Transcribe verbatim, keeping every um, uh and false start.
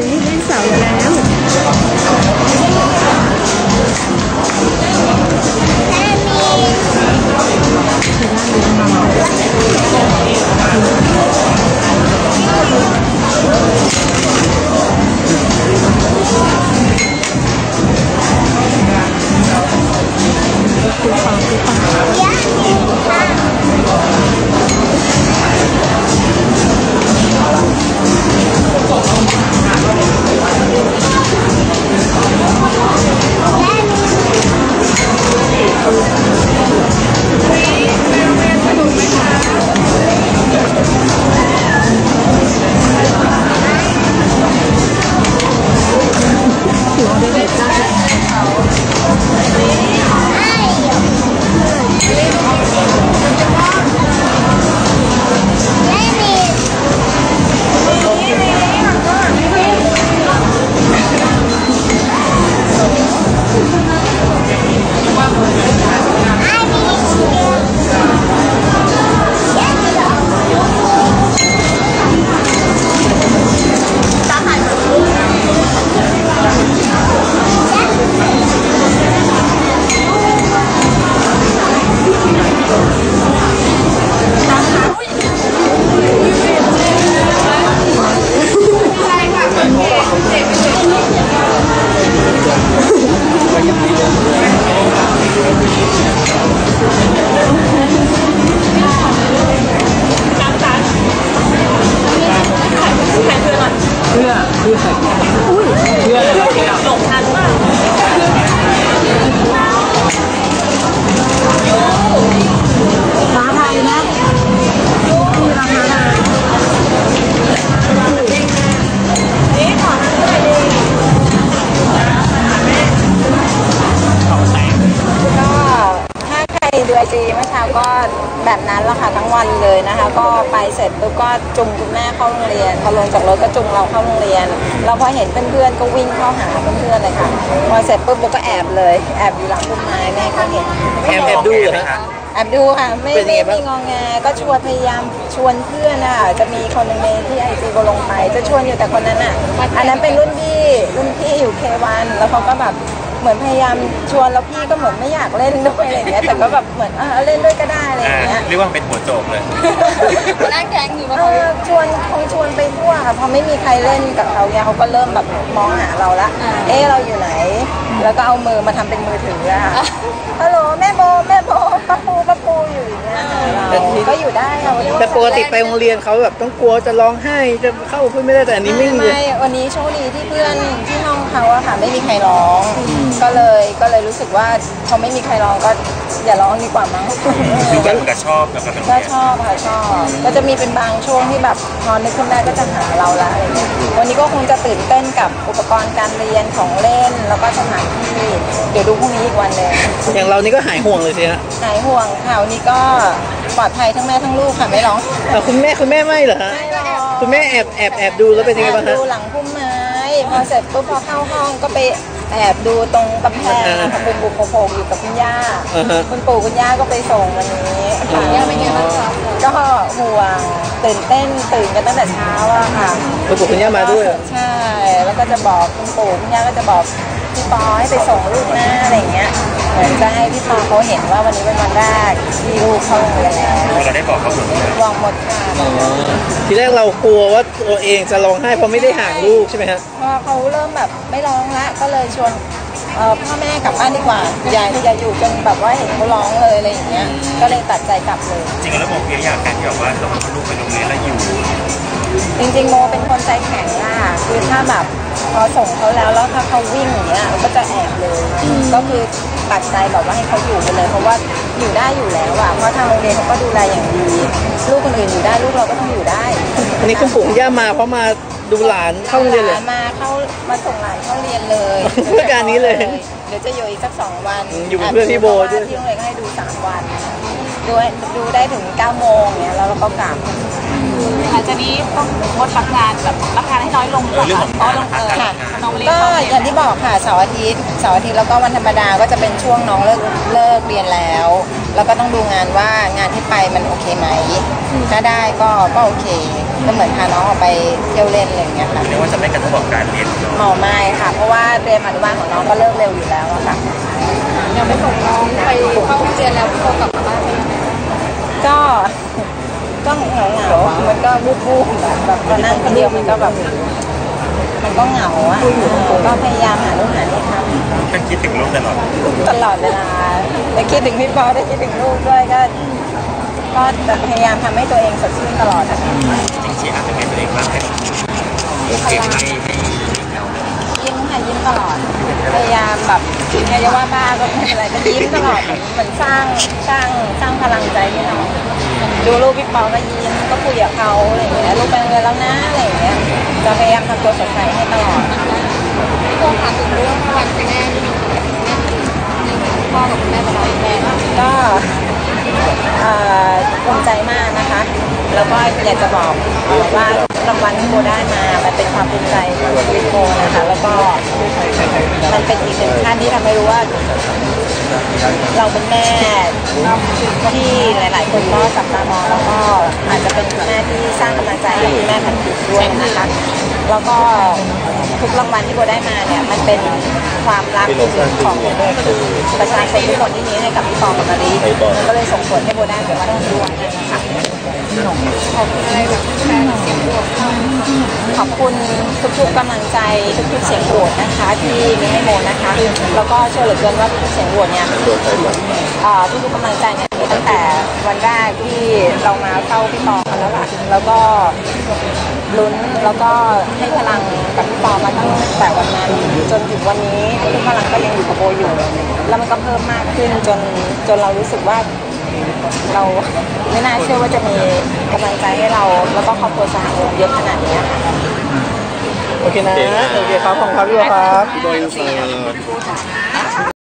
นี่เล่นเสาแล้วจีเมื่อเช้าก็แบบนั้นแล้วค่ะทั้งวันเลยนะคะก็ไปเสร็จปุ๊บก็จุงคุณแม่เข้าโรงเรียนพอลงจากรถก็จุงเราเข้าโรงเรียนเราพอเห็นเพื่อนๆก็วิ่งเข้าหาเพื่อนๆเลยค่ะพอเสร็จปุ๊บโบก็แอบเลยแอบอยู่หลังต้นไม้แม่ก็เห็นแอบแอบดูเหรอคะแอบดูค่ะไม่ไม่มีงองแงก็ชวนพยายามชวนเพื่อนอ่ะจะมีคนในที่ไอจีโบลงไปจะชวนอยู่แต่คนนั้นอ่ะอันนั้นเป็นรุ่นพี่รุ่นพี่อยู่เควันแล้วเขาก็แบบเหมือนพยายามชวนแล้วพี่ก็เหมือนไม่อยากเล่นด้วยอะไรอย่างเงี้ยแต่ก็แบบเหมือนเออเล่นด้วยก็ได้อะไรอย่างเงี้ยเรียกว่าเป็นหัวโจกเลยนั่งแข่งอยู่มาชวนคงชวนไปทั่วค่ะพอไม่มีใครเล่นกับเขาเนี่ยเขาก็เริ่มแบบมองหาเราละเอ๊ะเราอยู่ไหนแล้วก็เอามือมาทำเป็นมือถืออะฮัลโหลแม่โบแม่โบป้าปูป้าปูอยู่อย่างเงี้ยก็อยู่ได้ค่ะแต่ปกติไปโรงเรียนเขาแบบต้องกลัวจะร้องไห้จะเข้าเพื่อนไม่ได้แต่อันนี้ไม่ไม่วันนี้โชคดีที่เพื่อนที่ห้องเขาอะค่ะไม่มีใครร้องก็เลยก็เลยรู้สึกว่าเขาไม่มีใครร้องก็อย่าร้องดีกว่ามั้งก็ชอบแล้วก็ชอบค่ะชอบก็จะมีเป็นบางช่วงที่แบบพอนึกขึ้นได้ก็จะหาเราละอะไรอย่างเงี้ยวันนี้ก็คงจะตื่นเต้นกับอุปกรณ์การเรียนของเล่นแล้วก็สถานที่เดี๋ยวดูพรุ่งนี้อีกวันเลยอย่างเรานี่ก็หายห่วงเลยสิฮะหายห่วงค่ะวันนี้ก็ปลอดภัยทั้งแม่ทั้งลูกค่ะไม่ร้องแต่คุณแม่คุณแม่ไม่เหรอฮะคุณแม่แอบแอบแอบดูแล้วเป็นยังไงบ้างฮะดูหลังพุ่มไม้พอเสร็จปุ๊บพอเข้าห้องก็ไปแอบดูตรงกำแพงบุบบุบโผล่อยู่กับคุณย่าคุณปู่คุณย่าก็ไปส่งวันนี้ค่ะย่าเป็นยังไงบ้างคะก็ห่วงตื่นเต้นตื่นกันตั้งแต่เช้าอะค่ะคุณปู่คุณย่ามาด้วยใช่แล้วก็จะบอกคุณปู่คุณย่าก็จะบอกพี่ปอให้ไปส่งลูกหน้าอะไรอย่างเงี้ยเหมือนจะให้พี่ปอเขาเห็นว่าวันนี้เป็นวันแรกที่ลูกเข้าโรงเรียนแล้วเราได้บอกเขาหมดบอกหมดค่ะทีแรกเรากลัวว่าตัวเองจะร้องไห้เพราะไม่ได้ห่างลูกใช่ไหมฮะพอเขาเริ่มแบบไม่ร้องละก็เลยชวนพ่อแม่กลับบ้านดีกว่าอย่าอย่าอยู่จนแบบว่าเห็นเขาร้องเลยอะไรอย่างเงี้ยก็เลยตัดใจกลับเลยจริงแล้วโมเกียอยากการที่แบบว่าต้องเอาลูกไปโรงเรียนแล้วอยู่จริงๆโมเป็นคนใจแข็งอ่ะคือถ้าแบบพอส่งเขาแล้วแล้วถ้าเขาวิ่งอย่างเงี้ยก็จะแอบเลยก็คือตัดใจแบบว่าให้เขาอยู่ไปเลยเพราะว่าอยู่ได้อยู่แล้วอ่ะเพราะทางโรงเรียนเขาก็ดูแลอย่างดีลูกคนอื่นอยู่ได้ลูกเราก็ต้องอยู่ได้อันนี้คุณปู่ย่ามาเพราะมาดูหลานเข้าโรงเรียนเลยมาเข้ามาส่งหลานเข้าเรียนเลยเพื่อการนี้เลยเดี๋ยวจะอยู่อีกสักสองวันอยู่เพื่อพี่โบด้วยที่โรงเรียนก็ให้ดูสามวันดูดูได้ถึงเก้าโมงเนี้ยแล้วเราก็กลับหลังจากนี้ต้องงดรับงานแบบรับงานให้น้อยลงก่อนก็ลงเออค่ะก็อย่างที่บอกค่ะเสาร์อาทิตย์เสาร์อาทิตย์แล้วก็วันธรรมดาก็จะเป็นช่วงน้องเลิกเลิกเรียนแล้วแล้วก็ต้องดูงานว่างานที่ไปมันโอเคไหมถ้าได้ก็ก็โอเคก็เหมือนพาน้องออกไปเที่ยวเล่นอะไรอย่างเงี้ยค่ะเรียกว่าจะไม่กระทบกับการเรียนรียนอนุบาลของน้องก็เลิกเร็วอยู่แล้วอะค่ะยังไม่ส่งน้องไปเข้าโรงเรียนแล้วโทรกลับมาบ้านไหมก็ก็เหงาเหงาๆมันก็บูบบูบแบบแบบพอนั่งคนเดียวมันก็แบบมันก็เหงาอ่ะก็พยายามหาลูกหานี่ทก็คิดถึงลูกตลอดำตลอดเวลาแต่คิดถึงพี่ปอได้คิดถึงลูกด้วยก็ก็จะพยายามทำให้ตัวเองสดชื่นตลอดนะคะจริงๆอาจจะเป็นตัวเองมากเลยโอเคไม่ให้เรายิ้มค่ะยิ้มตลอดพยายามแบบไม่จะว่าบ้าก็ไม่เป็นไรก็ยิ้มตลอดเหมือนสร้างสร้างสร้างพลังใจให้น้องดูลูกพี่ปอก็ยิ้มก็คุยกับเขาอะไรอย่างเงี้ยลูกไปโรงเรียนแล้วนะอะไรอย่างเงี้ยจะพยายามทำตัวสดใสให้ตลอดพวกถามถึงเรื่องวันคุณแม่ที่มีคุณพ่อกับคุณแม่เป็นร้อยแม่ก็เอ่อภูมิใจมากนะคะ แล้วก็อยากจะบอกเอ่อว่ารางวัลที่โบได้มา มันเป็นความภูมิใจของชีวิตโบนะคะ แล้วก็มันเป็นอีกหนึ่งขั้นที่ทำให้รู้ว่า เราเป็นแม่ที่หลาย ๆ คนก็จับตามองแล้วก็อาจจะเป็นคุณแม่ที่สร้างกำลังใจให้คุณแม่พันธุ์ด้วยนะคะ แล้วก็ทุกรางวัลที่โบได้มาเนี่ยมันเป็นความรักของโบด้วยคือประชาชนทุกคนที่มีให้กับพี่ปอกับมารีมันก็เลยส่งผลให้โบได้รางวัลนี้ด้วยนะคะขอบคุณอะไรแบบแฟนเสียงบวกขอบคุณทุกๆกำลังใจทุกๆเสียงโหวตนะคะที่มีให้โมนะคะ แล้วก็เชื่อเหลือเกินว่าทุกๆเสียงโหวตเนี่ยเอ่อทุกๆกำลังใจเนี่ยตั้งแต่วันแรกที่เรามาเข้าพี่ปอกันแล้วล่ะแล้วก็ลุ้นแล้วก็ให้พลังกับพี่ปอมาตั้งแต่วันนั้นจนถึงวันนี้ทุกพลังก็ยังอยู่กับโบอยู่ แล้วมันก็เพิ่มมากขึ้นจนจนเรารู้สึกว่าเราไม่น่าเชื่อว่าจะมีกำลังใจให้เราแล้วก็ครอบครัวสหวงเยอะขนาดนี้ค่ะโอเคนะ โอเคครับขอบคุณครับพี่บัวครับโดย